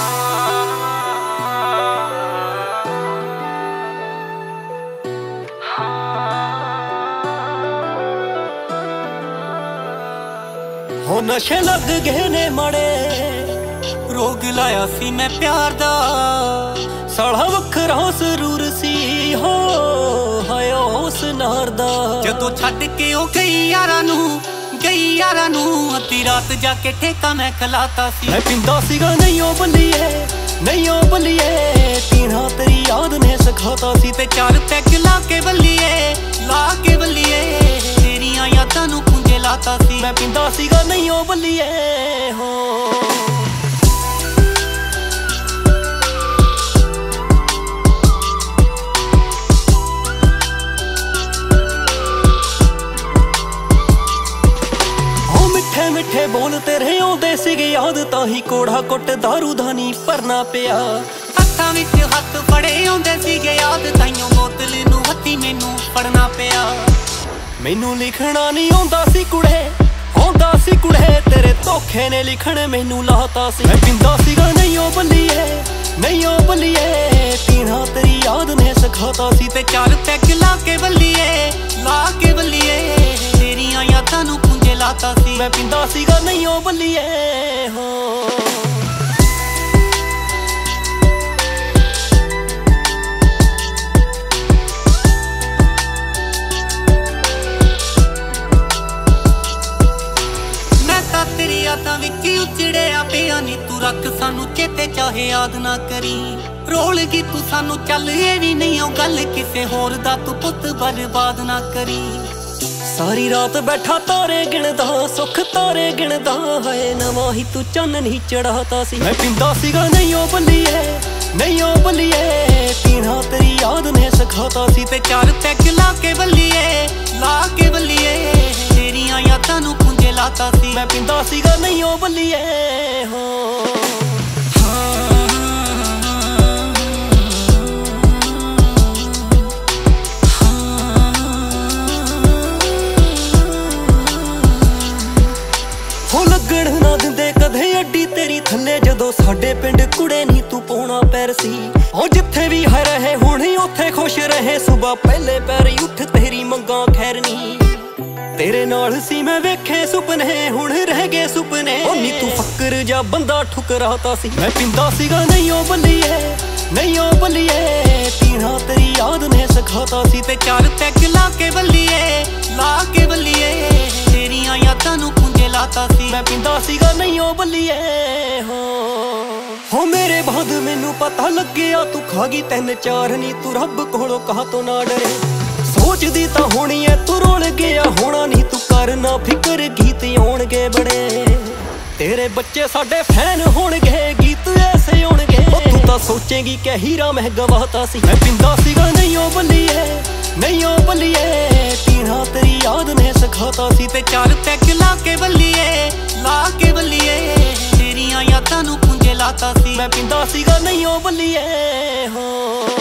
हो नशे लग गए ने माड़े, रोग लाया सी मैं प्यार दा, साड़ा वखरा जरूर सी हो हाय उस नार दा। जदों छड्ड के ओ गई यारां नू अद्धी रात जाके ठेका मैं खलाता सी। मैं पिंदा सीगा नहीं ओ बल्लिए पीना तेरी याद ने सिखाता सी। ते चार पैग ला के बल्लिए तेरियां यादां नू कुंजे लाता सी। मैं पिंदा सीगा नहीं ओ बल्लिए हो। मिठे बोल तेरे आउंदे सीगे याद, ताही कोड़ा कुट दारू दा नी भरना पिया। हत्थां विच हत्थ फड़े आउंदे सीगे याद, ताइयों बोतल नू हत्थी मैनू फड़ना पिया। मैनू लिखना नहीं आउंदा सी कुड़े तेरे धोखे ने लिखण मैनू लाता सी। मैं पिंदा सीगा नहीं ओ बल्लिए पीना तेरी याद ने सिखाता सी। ते चार पैग ला के बल्लिए तेरियां यादां नू कुंजे लाता सी। मैं पिंदा सीगा नहीं ओ बल्लिए हो। तेरी यादां विच उजड़िया पिया नी, तू रख सानू चेते चाहे याद ना करी। रोल गई तू सानू चल ये भी नहीं ओ गल, किसे होर दा तू पुत बर्बाद ना करी। सारी रात बैठा तारे गिणदा, सुख तारे गिणदा है, नवा ही तू चन्न नहीं चढ़ाता सी। मैं पिंदा सीगा नहीं ओ बल्लिए पीना तेरी याद ने सिखाता सी। ते चार पैग ला के बल्लिए तेरियां यादां नू कुंजे लाता सी। मैं पिंदा सीगा नहीं ओ बल्लिए हो। लगण ना दिंदे कदे अड्डी तेरी थल्ले, जदों साडे पिंड कुड़े नी तू पाउणा पैर सी। ओ जिथे भी है रहे हुण उत्थे खुश रहे, सुबह पहले पैर उठ तेरी मंगा खैर नी। तेरे नाल सी मैं वेखे सुपने, हुण रह गए सुपने, ओ नी तू फक्र जा बंदा ठुकराता सी। मैं पिंदा सीगा नहीं ओ बल्लिए पीना तेरी याद ने सिखाता सी। ते चार पैग ला के बल्लिए तेरियां यादां नू कुंजे लाता सी। मैं पिंदा सीगा नहीं ओ बल्लिए हो। मेरे बाद मैनू पता लग्गिया तू खा गई 3-4 नी, तू रब कोलों कहा तो ना डरे। सोचदी तां होनी है तू रोल गया होना नी, तू करना फिकर गीत आउणगे बड़े। तेरे बच्चे साडे फैन होणगे, गीत ऐसे आउणगे, तू तां सोचेगी कि हीरा मैं गवाता सी। मैं पिंदा सीगा नहीं ओ बल्लिए पीना तेरी याद ने सिखाता सी। ते चार पैग ला के बल्लिए तेरियां यादां नू कुंजे लाता सी। मैं पिंदा सीगा नहीं ओ बल्लिए हो।